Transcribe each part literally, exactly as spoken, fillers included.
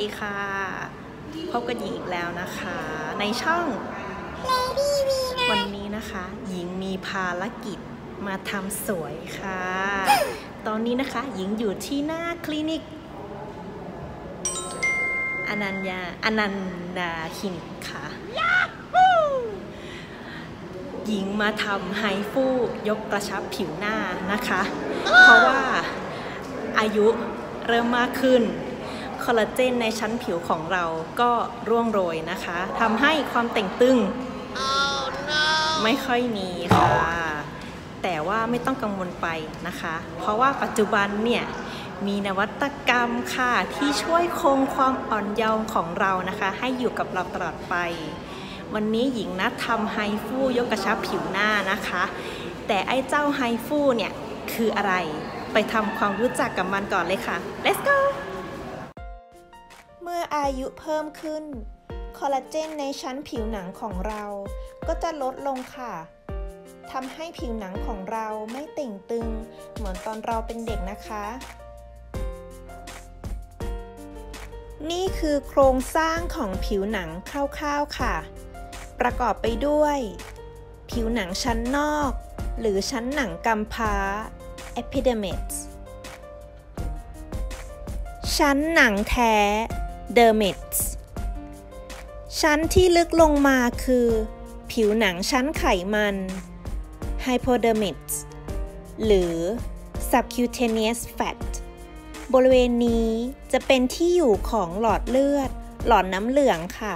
ดีค่ะพบกันหญิงอีกแล้วนะคะในช่อง Lady V นะวันนี้นะคะหญิงมีภารกิจมาทำสวยค่ะ ตอนนี้นะคะหญิงอยู่ที่หน้าคลินิกอนัญญาอนันดาคลินิกค่ะหญิงมาทำไฮฟูยกกระชับผิวหน้านะคะเพราะว่าอายุเริ่มมากขึ้นคอลลาเจนในชั้นผิวของเราก็ร่วงโรยนะคะทำให้ความเต่งตึง oh, no. ไม่ค่อยมีค่ะแต่ว่าไม่ต้องกังวลไปนะคะเพราะว่าปัจจุบันเนี่ยมีนวัตกรรมค่ะที่ช่วยคงความอ่อนเยาว์ของเรานะคะให้อยู่กับเราตลอดไปวันนี้หญิงนัดทำไฮฟูยกกระชับผิวหน้านะคะแต่ไอ้เจ้าไฮฟูเนี่ยคืออะไรไปทำความรู้จักกับมันก่อนเลยค่ะ let's goเมื่ออายุเพิ่มขึ้นคอลลาเจนในชั้นผิวหนังของเราก็จะลดลงค่ะทำให้ผิวหนังของเราไม่เต่งตึงเหมือนตอนเราเป็นเด็กนะคะนี่คือโครงสร้างของผิวหนังคร่าวๆค่ะประกอบไปด้วยผิวหนังชั้นนอกหรือชั้นหนังกำพร้า epidermis ชั้นหนังแท้ dermis ชั้นที่ลึกลงมาคือผิวหนังชั้นไขมัน hypodermis หรือ subcutaneous fat บริเวณนี้จะเป็นที่อยู่ของหลอดเลือดหลอดน้ำเหลืองค่ะ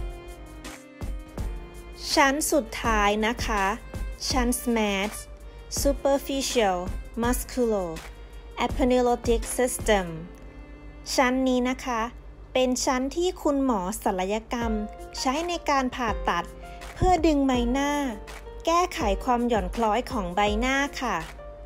ชั้นสุดท้ายนะคะชั้น SMART superficial muscular epidermolytic system ชั้นนี้นะคะเป็นชั้นที่คุณหมอศัลยกรรมใช้ในการผ่าตัดเพื่อดึงใบหน้าแก้ไขความหย่อนคล้อยของใบหน้าค่ะ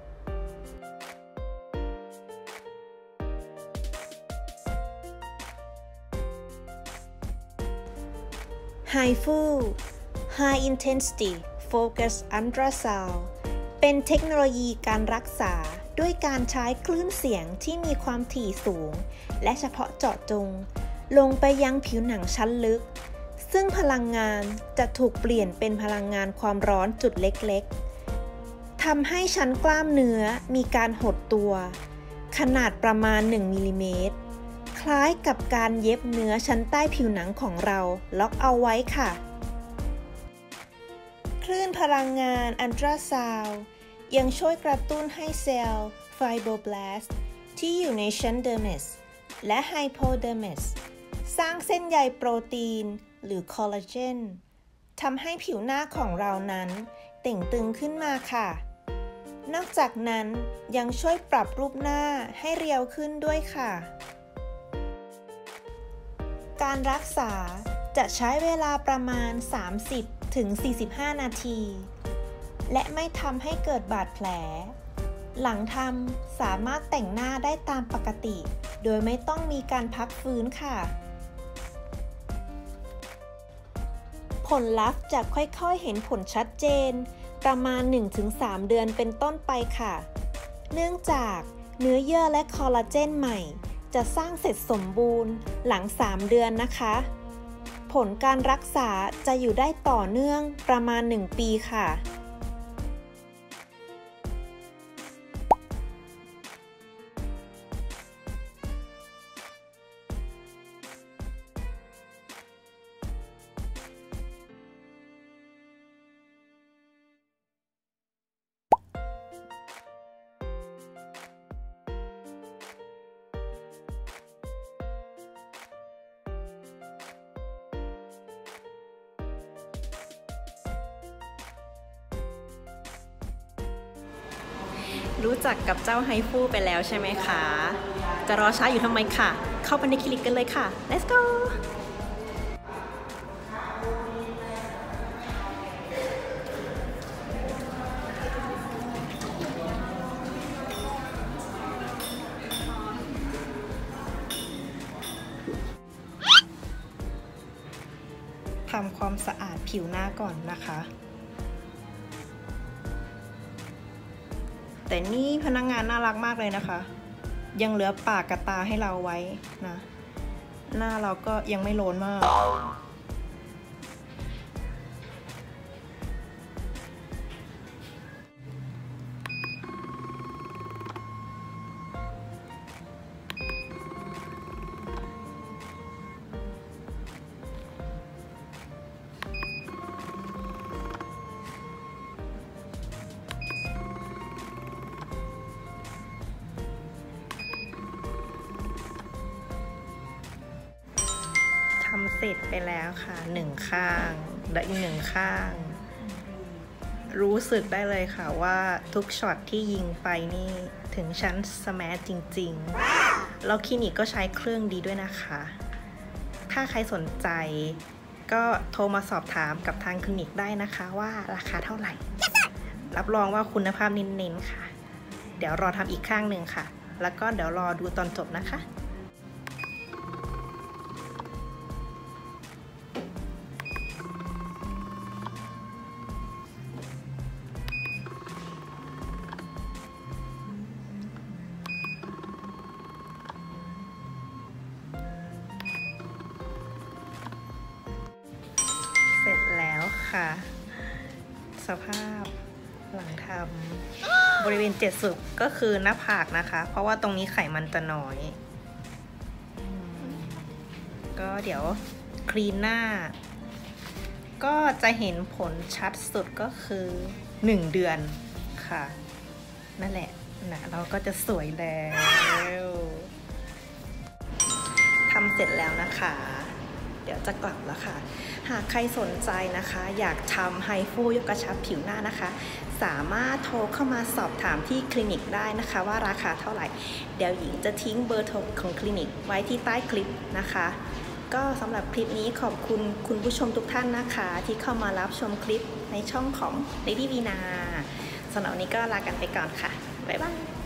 ไฮฟู High Intensity Focus Ultrasound เป็นเทคโนโลยีการรักษาด้วยการใช้คลื่นเสียงที่มีความถี่สูงและเฉพาะเจาะจงลงไปยังผิวหนังชั้นลึกซึ่งพลังงานจะถูกเปลี่ยนเป็นพลังงานความร้อนจุดเล็กๆทำให้ชั้นกล้ามเนื้อมีการหดตัวขนาดประมาณหนึ่งมิลลิเมตรคล้ายกับการเย็บเนื้อชั้นใต้ผิวหนังของเราล็อกเอาไว้ค่ะคลื่นพลังงานอัลตราซาวด์ยังช่วยกระตุ้นให้เซลล์ไฟโบแบลสต์ที่อยู่ในชั้นเดอร์มิสและไฮโปเดอร์มิสสร้างเส้นใยโปรตีนหรือคอลลาเจนทำให้ผิวหน้าของเรานั้นเต่งตึงขึ้นมาค่ะนอกจากนั้นยังช่วยปรับรูปหน้าให้เรียวขึ้นด้วยค่ะการรักษาจะใช้เวลาประมาณ สามสิบถึงสี่สิบห้า นาทีและไม่ทำให้เกิดบาดแผลหลังทำสามารถแต่งหน้าได้ตามปกติโดยไม่ต้องมีการพักฟื้นค่ะผลลัพธ์จะค่อยๆเห็นผลชัดเจนประมาณ หนึ่งถึงสาม เดือนเป็นต้นไปค่ะเนื่องจากเนื้อเยื่อและคอลลาเจนใหม่จะสร้างเสร็จสมบูรณ์หลังสามเดือนนะคะผลการรักษาจะอยู่ได้ต่อเนื่องประมาณหนึ่งปีค่ะรู้จักกับเจ้าไฮฟูไปแล้วใช่ไหมคะจะรอช้าอยู่ทำไมค่ะเข้าไปในคลินิกกันเลยค่ะ let's go ทำความสะอาดผิวหน้าก่อนนะคะแต่นี่พนักงานน่ารักมากเลยนะคะยังเหลือปากกับตาให้เราไว้นะหน้าเราก็ยังไม่โลนมากทำเสร็จไปแล้วค่ะหนึ่งข้างและอีกหนึ่งข้าง รู้สึกได้เลยค่ะว่าทุกช็อตที่ยิงไปนี่ถึงชั้นสแมาร์ทจริงๆแล้วคลินิกก็ใช้เครื่องดีด้วยนะคะ ถ้าใครสนใจก็โทรมาสอบถามกับทางคลินิกได้นะคะว่าราคาเท่าไหร่ รับรองว่าคุณภาพเน้นๆค่ะ เดี๋ยวรอทำอีกข้างหนึ่งค่ะ แล้วก็เดี๋ยวรอดูตอนจบนะคะเสร็จแล้วค่ะสภาพหลังทำบริเวณเจ็ดสุดก็คือหน้าผากนะคะเพราะว่าตรงนี้ไขมันจะน้อยก็เดี๋ยวคลีนหน้าก็จะเห็นผลชัดสุดก็คือหนึ่งเดือนค่ะนั่นแหละนะเราก็จะสวยแล้วทำเสร็จแล้วนะคะเดี๋ยวจะกลับแล้วค่ะหากใครสนใจนะคะอยากทำไฮฟูยกกระชับผิวหน้านะคะสามารถโทรเข้ามาสอบถามที่คลินิกได้นะคะว่าราคาเท่าไหร่เดี๋ยวหญิงจะทิ้งเบอร์โทรของคลินิกไว้ที่ใต้คลิปนะคะก็สำหรับคลิปนี้ขอบคุณคุณผู้ชมทุกท่านนะคะที่เข้ามารับชมคลิปในช่องของ Lady Vina สำหรับวันนี้ก็ลากันไปก่อนค่ะบ๊ายบาย